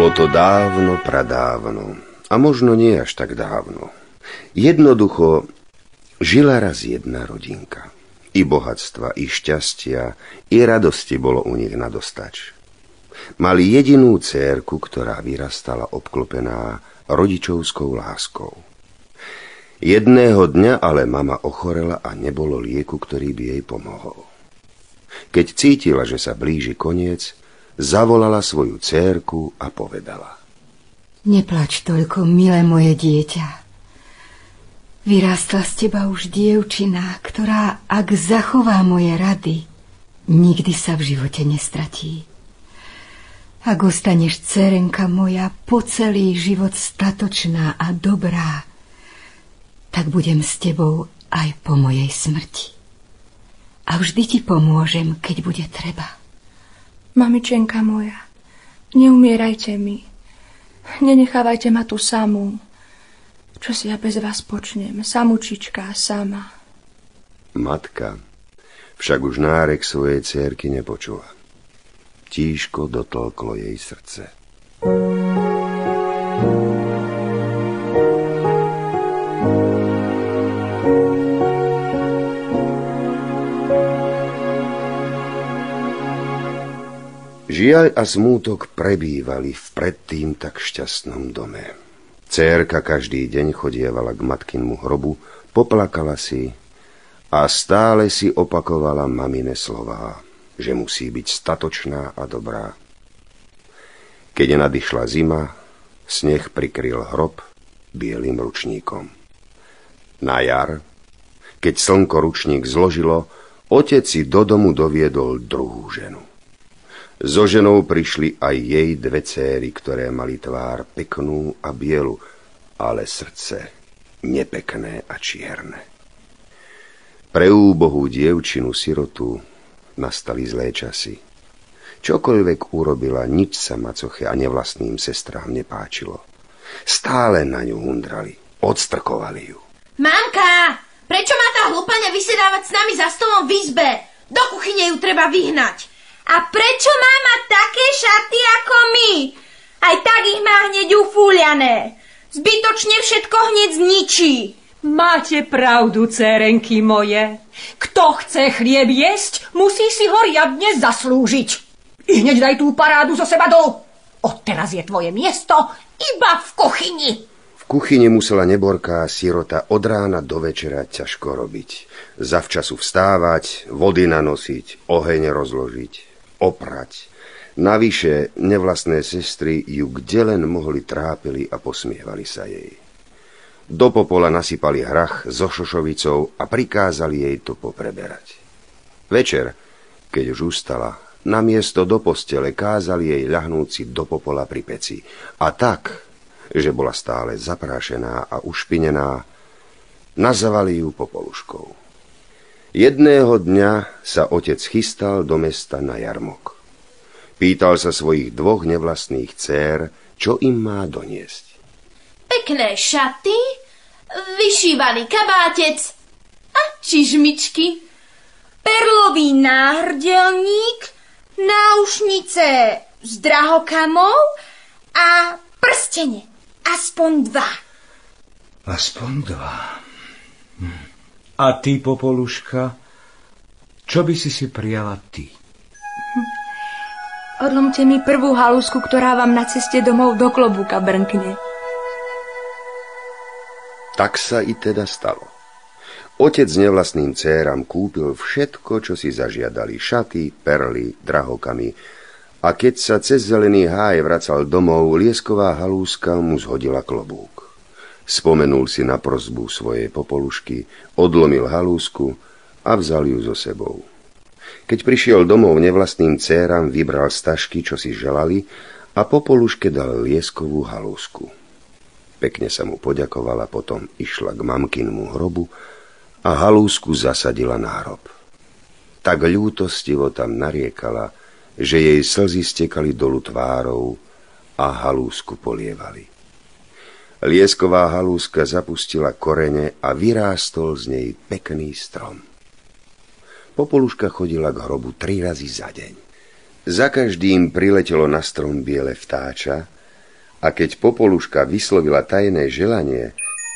Bolo to dávno, pradávno. A možno nie až tak dávno. Jednoducho žila raz jedna rodinka. I bohatstva, i šťastia, i radosti bolo u nich nadostač. Mali jedinú dcérku, ktorá vyrastala obklopená rodičovskou láskou. Jedného dňa ale mama ochorela a nebolo lieku, ktorý by jej pomohol. Keď cítila, že sa blíži koniec, zavolala svoju dcérku a povedala: Neplač toľko, milé moje dieťa. Vyrástla z teba už dievčina, ktorá, ak zachová moje rady, nikdy sa v živote nestratí. Ak ostaneš, dcerenka moja, po celý život statočná a dobrá, tak budem s tebou aj po mojej smrti. A vždy ti pomôžem, keď bude treba. Mamičenka moja, neumierajte mi. Nenechávajte ma tu samú. Čo si ja bez vás počnem? Samučička, sama. Matka však už nárek svojej dcérky nepočula. Tížko dotlklo jej srdce. Žiaľ a smútok prebývali v predtým tak šťastnom dome. Dcérka každý deň chodievala k matkinmu hrobu, poplakala si a stále si opakovala mamine slová, že musí byť statočná a dobrá. Keď nadišla zima, sneh prikryl hrob bielým ručníkom. Na jar, keď slnko ručník zložilo, otec si do domu doviedol druhú ženu. So ženou prišli aj jej dve céry, ktoré mali tvár peknú a bielu, ale srdce nepekné a čierne. Pre úbohú dievčinu sirotu nastali zlé časy. Čokoľvek urobila, nič sa macoche a nevlastným sestrám nepáčilo. Stále na ňu hundrali, odstrkovali ju. Mamka, prečo má tá hlupa nevysedávať s nami za stolom v izbe? Do kuchyne ju treba vyhnať. A prečo má mať také šaty ako my? Aj tak ich má hneď ufúľané. Zbytočne všetko hneď zničí. Máte pravdu, cérenky moje. Kto chce chlieb jesť, musí si ho riadne zaslúžiť. I hneď daj tú parádu zo seba dolu. Odteraz je tvoje miesto iba v kuchyni. V kuchyni musela neborká sirota od rána do večera ťažko robiť. Zavčasu vstávať, vody nanosiť, oheň rozložiť, oprať. Navyše nevlastné sestry ju kde len mohli trápili a posmievali sa jej. Do popola nasypali hrach so šošovicou a prikázali jej to popreberať. Večer, keď už ustala, namiesto do postele kázali jej ľahnúť si do popola pri peci. A tak, že bola stále zaprášená a ušpinená, nazvali ju Popoluškou. Jedného dňa sa otec chystal do mesta na jarmok. Pýtal sa svojich dvoch nevlastných dcér, čo im má doniesť. Pekné šaty, vyšívaný kabátec a čižmičky, perlový náhrdelník, náušnice s drahokamou a prstene. Aspoň 2. Aspoň 2. A ty, Popoluška, čo by si prijala ty? Odlomte mi prvú halúsku, ktorá vám na ceste domov do klobúka brnkne. Tak sa i teda stalo. Otec nevlastným dcéram kúpil všetko, čo si zažiadali, šaty, perly, drahokamy, a keď sa cez zelený háj vracal domov, liesková halúska mu zhodila klobúk. Spomenul si na prosbu svojej Popolušky, odlomil halúsku a vzal ju so sebou. Keď prišiel domov, nevlastným dcéram vybral z tašky, čo si želali, a Popoluške dal lieskovú halúsku. Pekne sa mu poďakovala, potom išla k mamkinmu hrobu a halúsku zasadila na hrob. Tak ľútostivo tam nariekala, že jej slzy stekali dolu tvárou a halúsku polievali. Liesková halúska zapustila korene a vyrástol z nej pekný strom. Popoluška chodila k hrobu 3 razy za deň. Za každým priletelo na strom biele vtáča A keď Popoluška vyslovila tajné želanie,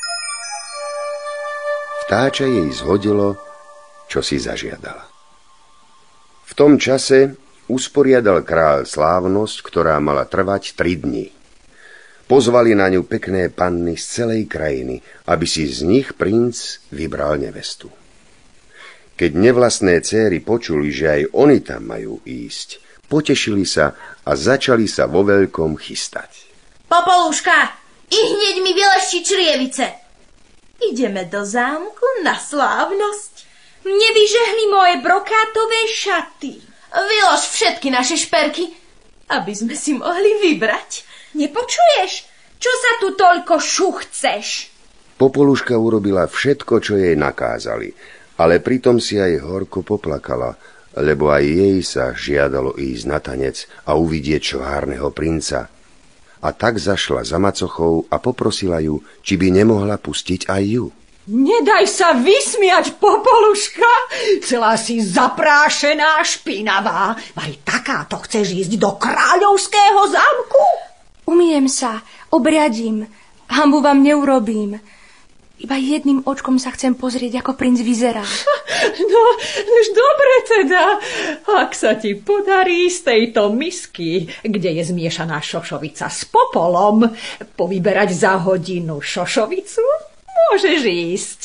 vtáča jej zhodilo, čo si zažiadala. V tom čase usporiadal kráľ slávnosť, ktorá mala trvať 3 dni. Pozvali na ňu pekné panny z celej krajiny, aby si z nich princ vybral nevestu. Keď nevlastné céry počuli, že aj oni tam majú ísť, potešili sa a začali sa vo veľkom chystať. Popoluška, i hneď mi vylešti črievice. Ideme do zámku na slávnosť. Mne vyžehli moje brokátové šaty. Vylož všetky naše šperky, aby sme si mohli vybrať. Nepočuješ? Čo sa tu toľko šuchceš? Popoluška urobila všetko, čo jej nakázali, ale pritom si aj horko poplakala, lebo aj jej sa žiadalo ísť na tanec a uvidieť čvárneho princa. A tak zašla za macochou a poprosila ju, či by nemohla pustiť aj ju. Nedaj sa vysmiať, Popoluška, celá si zaprášená, špinavá. Vari takáto chceš ísť do kráľovského zámku? Umiem sa, obriadím, hanbu vám neurobím. Iba jedným očkom sa chcem pozrieť, ako princ vyzerá. No, už dobre teda. Ak sa ti podarí z tejto misky, kde je zmiešaná šošovica s popolom, povyberať za hodinu šošovicu, môžeš ísť.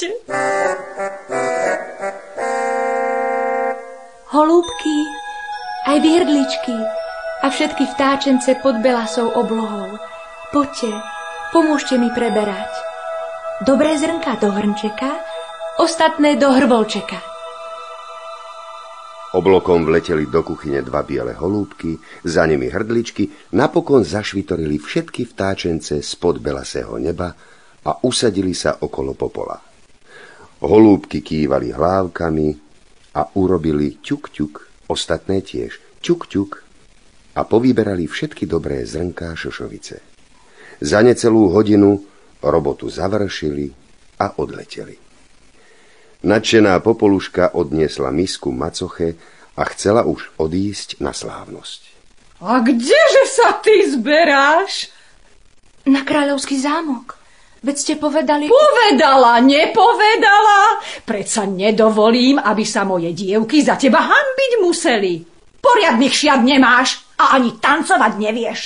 Holúbky, aj virdličky a všetky vtáčence pod belasou oblohou. Poďte, pomôžte mi preberať. Dobré zrnká do hrnčeka, ostatné do hrvolčeka. Oblokom vleteli do kuchyne 2 biele holúbky, za nimi hrdličky, napokon zašvitorili všetky vtáčence spod belasého neba a usadili sa okolo popola. Holúbky kývali hlávkami a urobili ťuk, ťuk, ostatné tiež ťuk, ťuk a povyberali všetky dobré zrnká šošovice. Za necelú hodinu robotu završili a odleteli. Nadšená Popoluška odniesla misku macoche a chcela už odísť na slávnosť. A kdeže sa ty zberáš? Na kráľovský zámok. Veď ste povedali... Povedala, nepovedala. Predsa nedovolím, aby sa moje dievky za teba hanbiť museli. Poriadnych šiat nemáš a ani tancovať nevieš.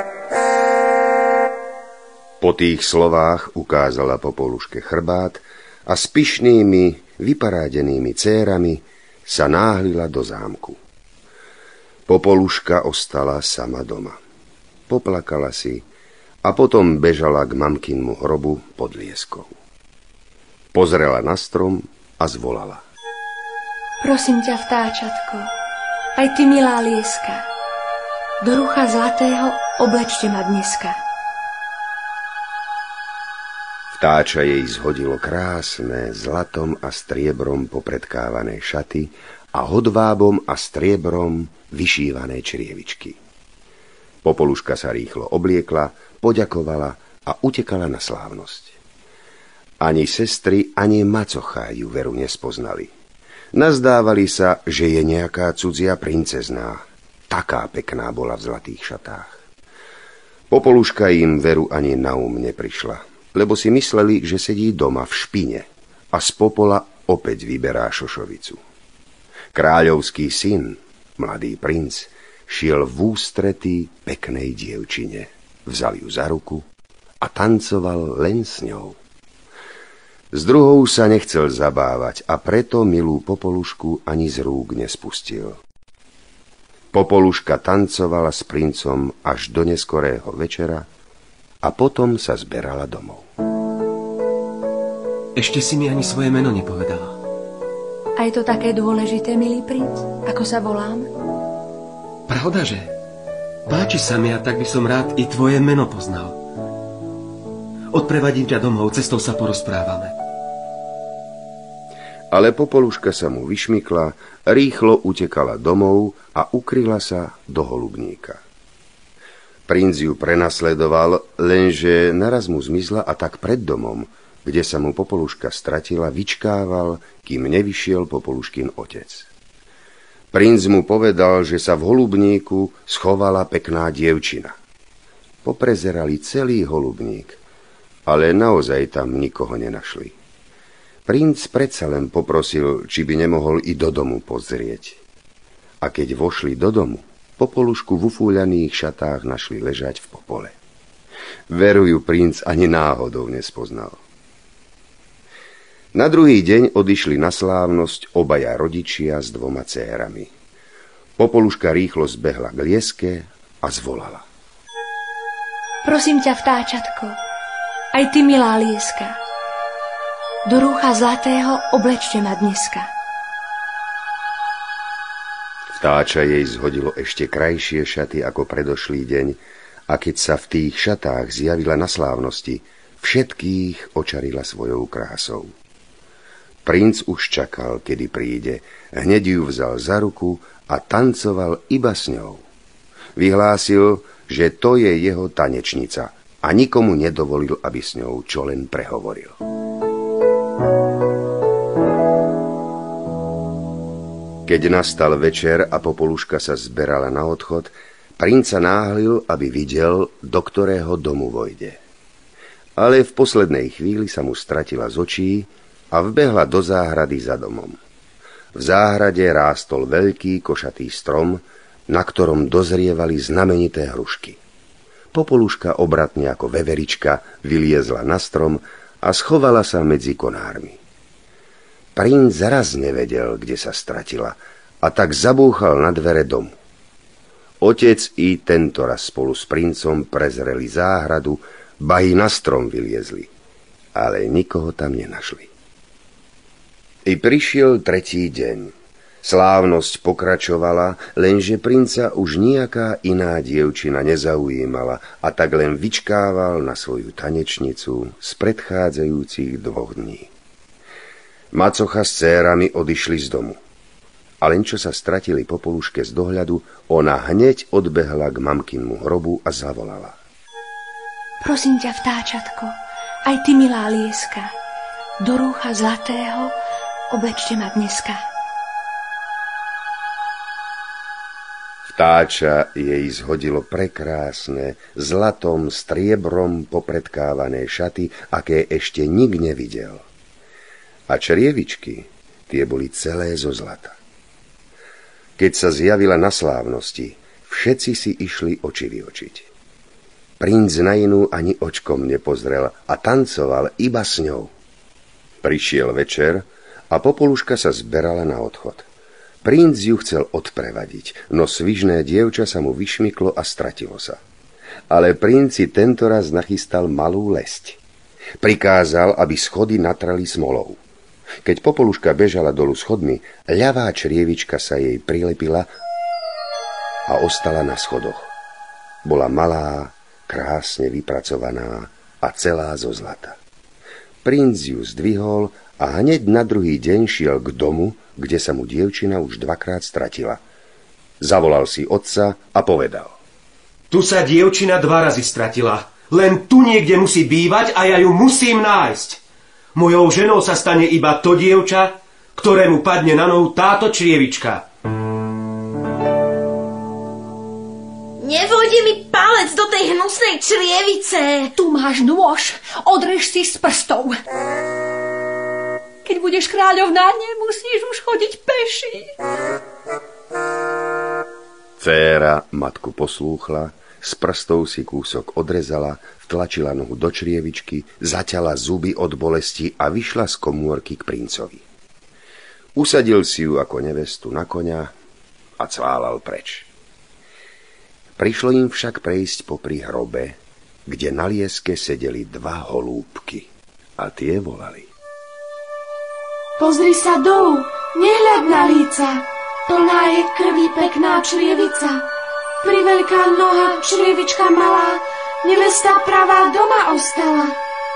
Po tých slovách ukázala Popoluške chrbát a s pyšnými, vyparádenými cérami sa náhlila do zámku. Popoluška ostala sama doma. Poplakala si a potom bežala k mamkinmu hrobu pod lieskou. Pozrela na strom a zvolala. Prosím ťa, vtáčatko, aj ty, milá lieska, do rucha zlatého oblečte ma dneska. Vtáča jej zhodilo krásne zlatom a striebrom popredkávané šaty a hodvábom a striebrom vyšívané črievičky. Popoluška sa rýchlo obliekla, poďakovala a utekala na slávnosť. Ani sestry, ani macocha ju veru nespoznali. Nazdávali sa, že je nejaká cudzia princezná. Taká pekná bola v zlatých šatách. Popoluška im veru ani na neprišla, lebo si mysleli, že sedí doma v špine a z popola opäť vyberá šošovicu. Kráľovský syn, mladý princ, šiel v ústretí peknej dievčine, vzal ju za ruku a tancoval len s ňou. S druhou sa nechcel zabávať a preto milú Popolušku ani z rúk nespustil. Popoluška tancovala s princom až do neskorého večera a potom sa zberala domov. Ešte si mi ani svoje meno nepovedala. A je to také dôležité, milý princ? Ako sa volám? Pravdaže? Páči sa mi a tak by som rád i tvoje meno poznal. Odprevadím ťa domov, cestou sa porozprávame. Ale Popoluška sa mu vyšmykla, rýchlo utekala domov a ukryla sa do holubníka. Princ ju prenasledoval, lenže naraz mu zmizla a tak pred domom, kde sa mu Popoluška stratila, vyčkával, kým nevyšiel Popoluškin otec. Princ mu povedal, že sa v holubníku schovala pekná dievčina. Poprezerali celý holubník, ale naozaj tam nikoho nenašli. Princ predsa len poprosil, či by nemohol i do domu pozrieť. A keď vošli do domu, Popolušku v ufúľaných šatách našli ležať v popole. Verujú princ ani náhodou nespoznal. Na druhý deň odišli na slávnosť obaja rodičia s 2 dcérami. Popoluška rýchlo zbehla k lieske a zvolala. Prosím ťa, vtáčatko, aj ty, milá lieska, do rúcha zlatého oblečte ma dneska. Vtáča jej zhodilo ešte krajšie šaty ako predošlý deň a keď sa v tých šatách zjavila na slávnosti, všetkých očarila svojou krásou. Princ už čakal, kedy príde, hneď ju vzal za ruku a tancoval iba s ňou. Vyhlásil, že to je jeho tanečnica a nikomu nedovolil, aby s ňou čo len prehovoril. Keď nastal večer a Popoluška sa zberala na odchod, princa náhlil, aby videl, do ktorého domu vojde. Ale v poslednej chvíli sa mu stratila z očí a vbehla do záhrady za domom. V záhrade rástol veľký košatý strom, na ktorom dozrievali znamenité hrušky. Popoluška obratne ako veverička vyliezla na strom a schovala sa medzi konármi. Princ zaraz nevedel, kde sa stratila, a tak zabúchal na dvere domu. Otec i tento raz spolu s princom prezreli záhradu, ba i na strom vyliezli, ale nikoho tam nenašli. I prišiel 3. deň. Slávnosť pokračovala, lenže princa už nejaká iná dievčina nezaujímala a tak len vyčkával na svoju tanečnicu z predchádzajúcich 2 dní. Macocha s dcérami odišli z domu. A len čo sa stratili Popoluške z dohľadu, ona hneď odbehla k mamkinmu hrobu a zavolala. Prosím ťa, vtáčatko, aj ty, milá lieska, do rúcha zlatého oblečte ma dneska. Vtáča jej zhodilo prekrásne, zlatom, striebrom popredkávané šaty, aké ešte nik nevidel. A črievičky, tie boli celé zo zlata. Keď sa zjavila na slávnosti, všetci si išli oči vyočiť. Princ na inú ani očkom nepozrel a tancoval iba s ňou. Prišiel večer a Popoluška sa zberala na odchod. Princ ju chcel odprevadiť, no svižné dievča sa mu vyšmyklo a stratilo sa. Ale princ si tentoraz nachystal malú lesť. Prikázal, aby schody natrali smolou. Keď Popoluška bežala dolu schodmi, ľavá črievička sa jej prilepila a ostala na schodoch. Bola malá, krásne vypracovaná a celá zo zlata. Princ ju zdvihol a hneď na druhý deň šiel k domu, kde sa mu dievčina už 2-krát stratila. Zavolal si otca a povedal. Tu sa dievčina 2 razy stratila. Len tu niekde musí bývať a ja ju musím nájsť. Mojou ženou sa stane iba to dievča, ktorému padne na nohu táto črievička. Nevojde mi palec do tej hnusnej črievice. Tu máš nôž, odrež si z prstov. Keď budeš kráľovná, nemusíš už chodiť peši. Dcéra matku poslúchla, z prstov si kúsok odrezala, vtlačila nohu do črievičky, zaťala zuby od bolesti a vyšla z komórky k princovi. Usadil si ju ako nevestu na koňa a cválal preč. Prišlo im však prejsť popri hrobe, kde na lieske sedeli 2 holúbky a tie volali. Pozri sa dolu, nehľad na líca, plná je krví pekná črievica. Priveľká noha, črievička malá, nevesta pravá doma ostala.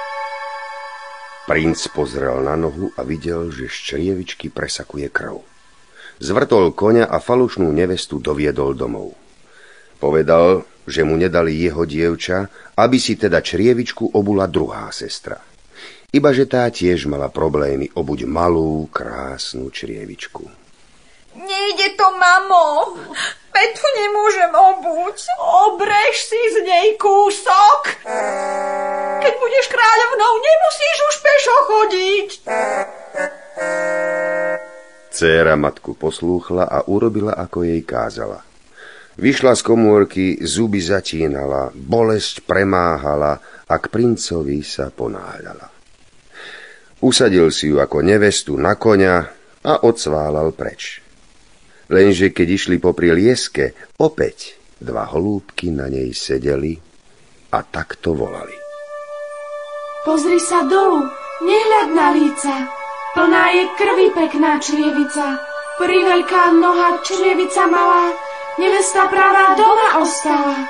Princ pozrel na nohu a videl, že z črievičky presakuje krv. Zvrtol koňa a falošnú nevestu doviedol domov. Povedal, že mu nedali jeho dievča, aby si teda črievičku obula druhá sestra. Ibaže tá tiež mala problémy obuť malú, krásnu črievičku. Nejde to, mamo. Veď tu nemôžem obuť. Obrež si z nej kúsok. Keď budeš kráľovnou, nemusíš už pešo chodiť. Dcéra matku poslúchla a urobila, ako jej kázala. Vyšla z komórky, zuby zatínala, bolesť premáhala a k princovi sa ponáhľala. Usadil si ju ako nevestu na koňa a odsválal preč. Lenže keď išli popri lieske, opäť 2 holúbky na nej sedeli a takto volali. Pozri sa dolu, nehľad na líca, plná je krvi pekná črievica, priveľká noha črievica malá, nevesta pravá doma ostala.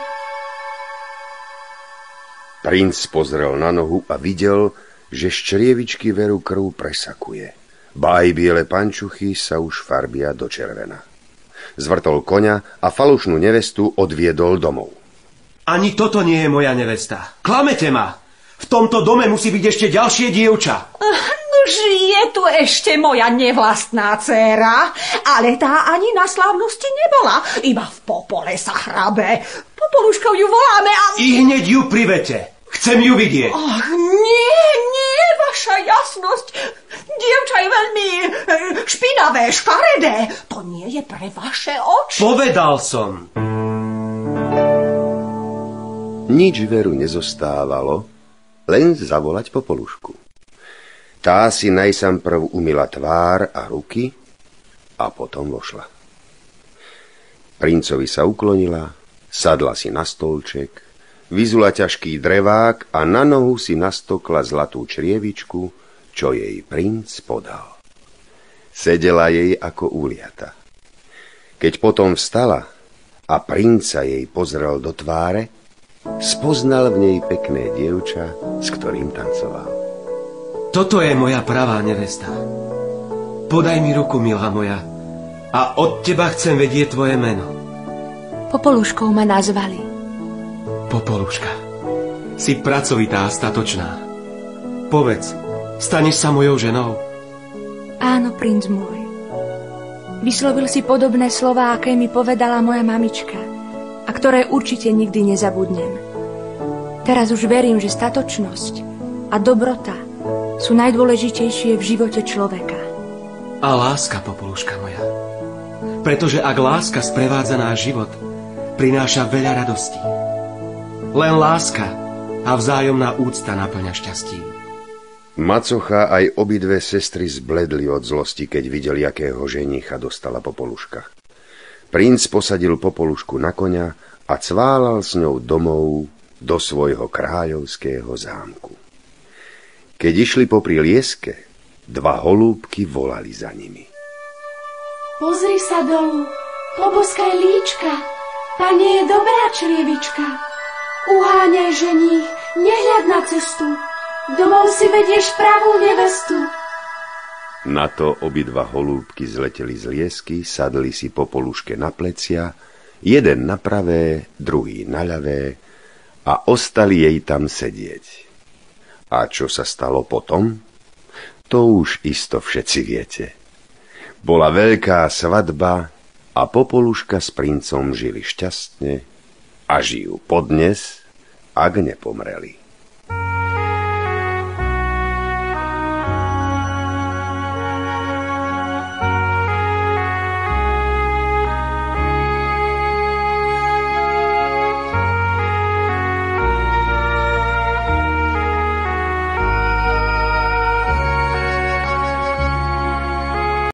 Princ pozrel na nohu a videl, že z črievičky veru krv presakuje. Ba aj biele pančuchy sa už farbia do červena. Zvrtol koňa a falošnú nevestu odviedol domov. Ani toto nie je moja nevesta. Klamete ma. V tomto dome musí byť ešte ďalšie dievča. Je tu ešte moja nevlastná dcéra, ale tá ani na slávnosti nebola. Iba v popole sa hrabe. Popoluškou ju voláme a... I hneď ju privete. Chcem ju vidieť. Ach, nie, vaša jasnosť. Dievča je veľmi špinavé, škaredé. To nie je pre vaše oči. Povedal som. Nič veru nezostávalo, len zavolať Popolušku. Tá si najsamprv umyla tvár a ruky a potom vošla. Princovi sa uklonila, sadla si na stolček, vyzula ťažký drevák a na nohu si nastokla zlatú črievičku, čo jej princ podal. Sedela jej ako úliata. Keď potom vstala a princa jej pozrel do tváre, spoznal v nej pekné dievča, s ktorým tancoval. Toto je moja pravá nevesta. Podaj mi ruku, milá moja, a od teba chcem vedieť tvoje meno. Popoluškou ma nazvali. Popoluška, si pracovitá a statočná. Povedz, staneš sa mojou ženou? Áno, princ môj. Vyslovil si podobné slová, aké mi povedala moja mamička, a ktoré určite nikdy nezabudnem. Teraz už verím, že statočnosť a dobrota sú najdôležitejšie v živote človeka. A láska, Popoluška moja. Pretože ak láska sprevádza náš život, prináša veľa radostí. Len láska a vzájomná úcta naplňa šťastí. Macocha aj obidve sestry zbledli od zlosti, keď videli, akého ženicha dostala Popoluška. Princ posadil Popolušku na koňa a cválal s ňou domov do svojho kráľovského zámku. Keď išli popri lieske, 2 holúbky volali za nimi. Pozri sa dolu, poboskaj líčka, pani je dobrá črievička. Uháňaj ženích, nehľad na cestu, domov si vedieš pravú nevestu. Na to obidva holúbky zleteli z liesky, sadli si Popoluške na plecia, jeden na pravé, druhý na ľavé a ostali jej tam sedieť. A čo sa stalo potom? To už isto všetci viete. Bola veľká svadba a Popoluška s princom žili šťastne a žijú podnes, ak nepomreli.